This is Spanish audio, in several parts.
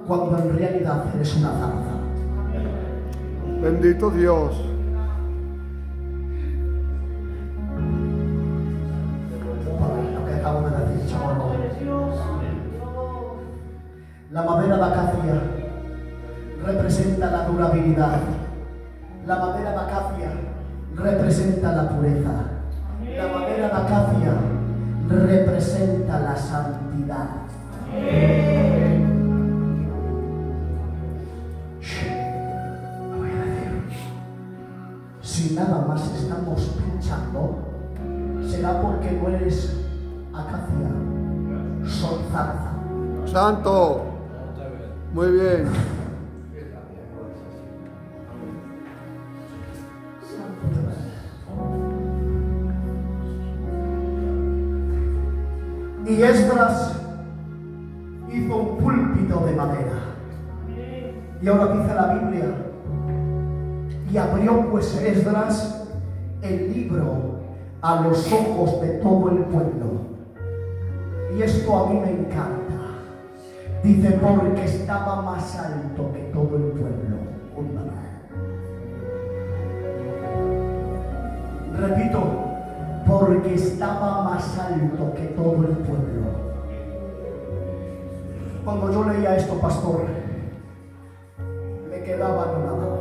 cuando en realidad eres una zarza. Bendito Dios. Lo que acabo de decir, chaval. La madera de acacia representa la durabilidad. La madera de acacia representa la pureza. La madera de acacia representa la santidad. Lo voy a decir. Si nada más estamos pinchando, será porque no eres acacia, son zarza. Santo. Muy bien. Y Esdras hizo un púlpito de madera. Y ahora dice la Biblia, y abrió pues Esdras el libro a los ojos de todo el pueblo. Y esto a mí me encanta. Dice, porque estaba más alto que todo el pueblo. Repito, porque estaba más alto que todo el pueblo. Cuando yo leía esto, pastor, me quedaba anonadado.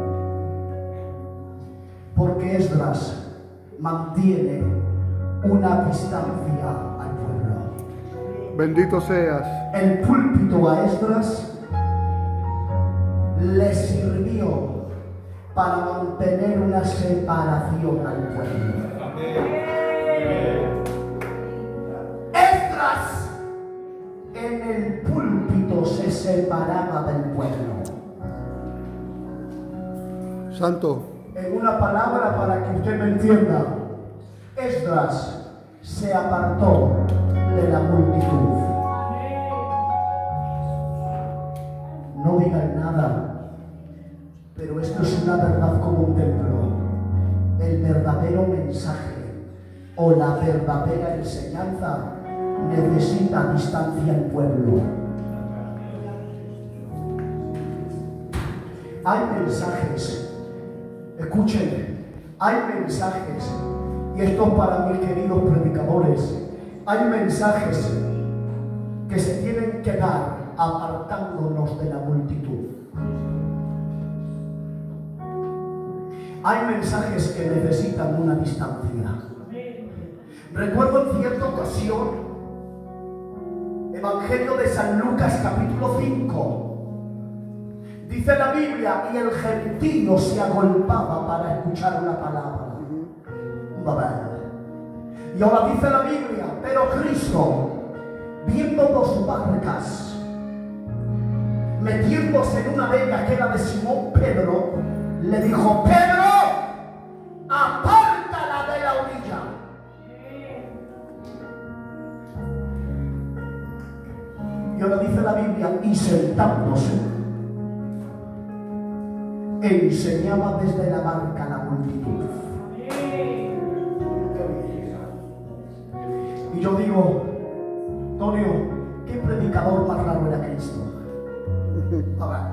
Porque Esdras mantiene una distancia al pueblo. Bendito seas. El púlpito a Esdras le sirvió para mantener una separación al pueblo. Esdras en el púlpito se separaba del pueblo. Santo. En una palabra para que usted me entienda, Esdras se apartó de la multitud. No digan nada, pero esto es una verdad como un templo. El verdadero mensaje o la verdadera enseñanza necesita distancia al pueblo. Hay mensajes, escuchen, hay mensajes, y esto para mis queridos predicadores, hay mensajes que se tienen que dar apartándonos de la multitud. Hay mensajes que necesitan una distancia. Recuerdo en cierta ocasión, Evangelio de San Lucas capítulo 5, dice la Biblia, y el gentío se agolpaba para escuchar una palabra. Y ahora dice la Biblia, pero Cristo, viendo dos barcas, metiéndose en una de ellas, que era de Simón Pedro, le dijo, Pedro, apártala de la orilla. Y ahora dice la Biblia, y sentándose, enseñaba desde la barca a la multitud. Y yo digo, Antonio, ¿qué predicador más raro era Cristo? Ahora,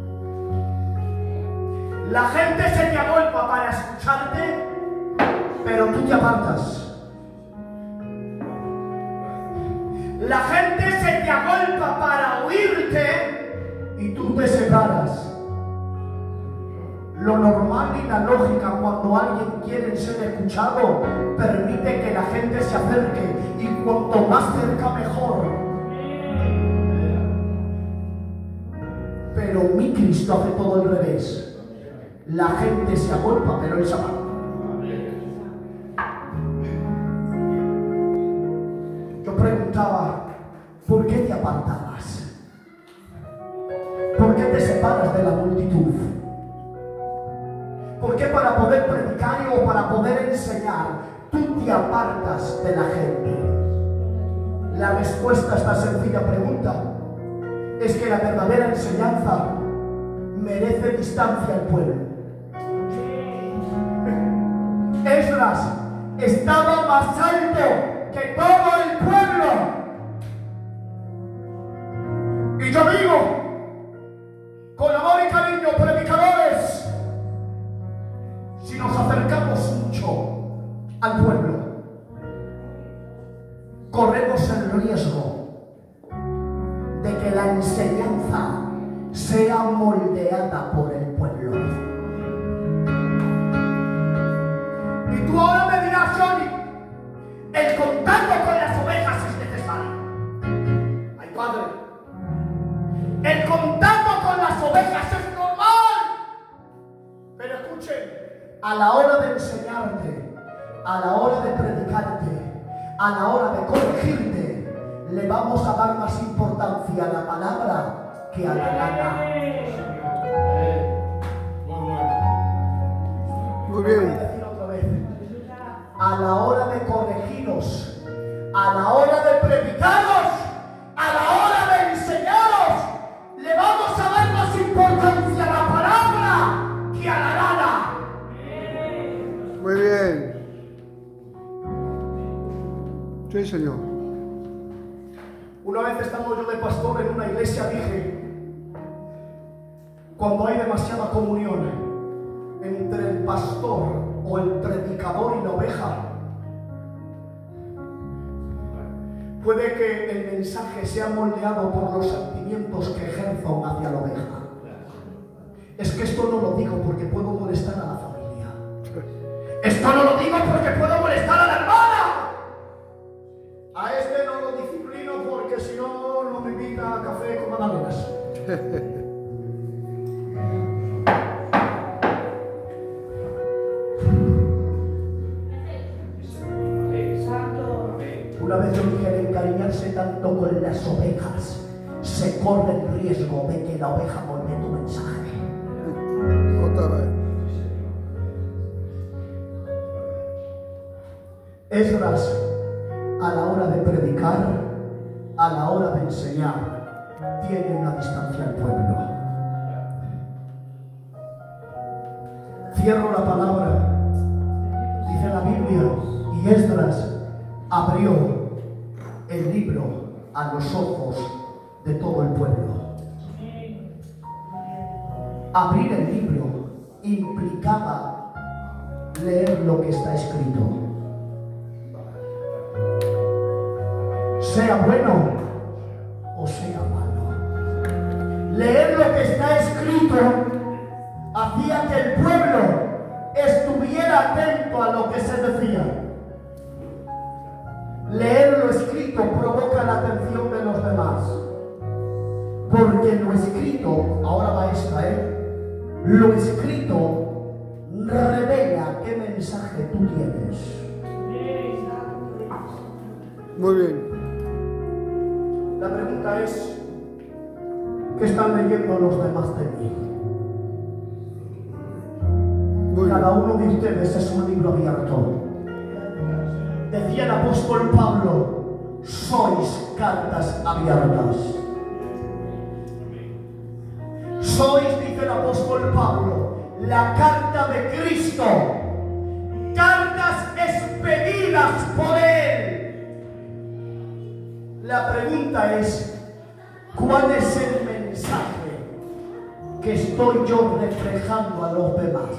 la gente se te agolpa para escucharte, pero tú te apartas. La gente se te agolpa para oírte y tú te separas. Lo normal y la lógica cuando alguien quiere ser escuchado permite que la gente se acerque, y cuanto más cerca mejor. Pero mi Cristo hace todo al revés. La gente se agolpa, pero él se aparta. Yo preguntaba, ¿por qué te apartabas? ¿Por qué te separas de la multitud? ¿Por qué para poder predicar o para poder enseñar tú te apartas de la gente? La respuesta a esta sencilla pregunta es que la verdadera enseñanza merece distancia al pueblo. Esdras estaba más alto que todo el pueblo. Y yo digo, que la enseñanza sea moldeada por el pueblo. Y tú ahora me dirás, Johnny, el contacto con las ovejas es necesario. Ay, Padre, el contacto con las ovejas es normal. Pero escuchen, a la hora de enseñarte, a la hora de predicarte, a la hora de corregirte, le vamos a dar más importancia a la palabra que a la lana. Muy bien. Voy a decir otra vez. A la hora de corregiros, a la hora de predicaros, a la hora de enseñaros, le vamos a dar más importancia a la palabra que a la lana. Muy bien. Sí, Señor. Una vez estando yo de pastor en una iglesia, dije, cuando hay demasiada comunión entre el pastor o el predicador y la oveja, puede que el mensaje sea moldeado por los sentimientos que ejerzan hacia la oveja. Es que esto no lo digo porque puedo molestar a la familia. Esto no lo digo porque puedo molestar a la hermana. A este no lo disciplino porque si no, no me invita a café con magdalenas. Una vez yo dije, de encariñarse tanto con las ovejas, se corre el riesgo de que la oveja molde tu mensaje. Otra vez. Esdras, a la hora de predicar, a la hora de enseñar, tiene una distancia al pueblo. Cierro la palabra. Dice la Biblia, y Esdras abrió el libro a los ojos de todo el pueblo. Abrir el libro implicaba leer lo que está escrito. Sea bueno o sea malo. Leer lo que está escrito hacía que el pueblo estuviera atento a lo que se decía. Leer lo escrito provoca la atención de los demás. Porque lo escrito, ahora va esta, lo escrito revela qué mensaje tú tienes. Muy bien. La pregunta es, ¿qué están leyendo los demás de mí? Muy Cada bien. uno de ustedes es un libro abierto. Decía el apóstol Pablo, sois cartas abiertas. Sois, dice el apóstol Pablo, la carta de Cristo. Cartas expedidas por Él. La pregunta es, ¿cuál es el mensaje que estoy yo reflejando a los demás?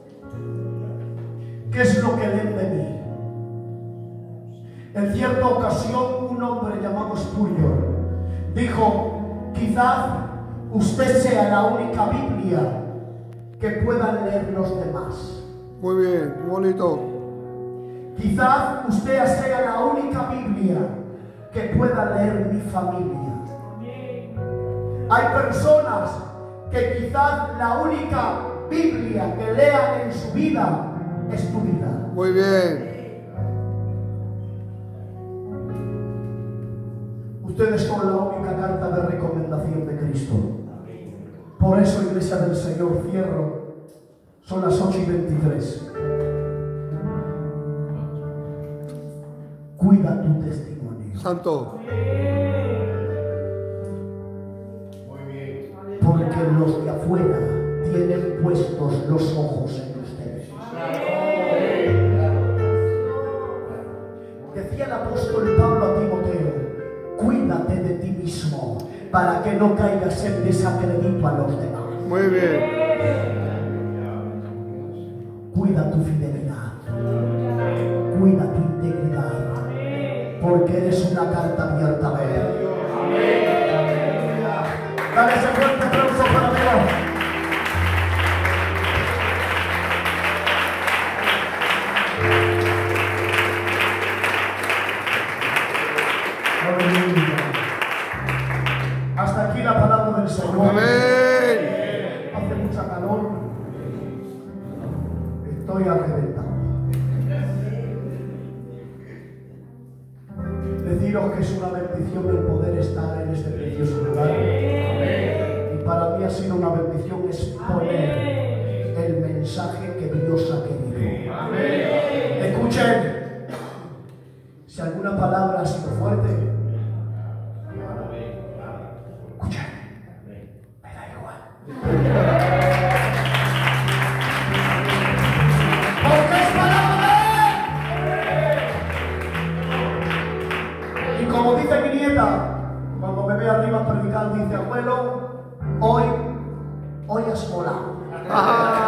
¿Qué es lo que ven de mí? En cierta ocasión, un hombre llamado Spurgeon dijo, quizás usted sea la única Biblia que puedan leer los demás. Muy bien. Muy bonito. Quizás usted sea la única Biblia que pueda leer mi familia. Hay personas que quizás la única Biblia que lean en su vida es tu vida. Muy bien. Ustedes son la única carta de recomendación de Cristo. Por eso, Iglesia del Señor, cierro. Son las 8:23. Cuida tu testimonio. Santo. Porque los de afuera tienen puestos los ojos en ustedes. Decía el apóstol Pablo a Timoteo, cuídate de ti mismo para que no caigas en desacredito a los demás. Muy bien. Cuida tu fidelidad, cuida tu integridad, porque eres una carta abierta a Él. del Señor. Amén. Hace mucha calor. Estoy arreventado. Deciros que es una bendición el poder estar en este precioso lugar. Y para mí ha sido una bendición exponer el mensaje que Dios ha querido. Escuchen, si alguna palabra ha sido fuerte, escuchen, me da igual. Porque es palabra de él. Y como dice mi nieta, cuando me ve arriba predicar, dice: abuelo, hoy has volado.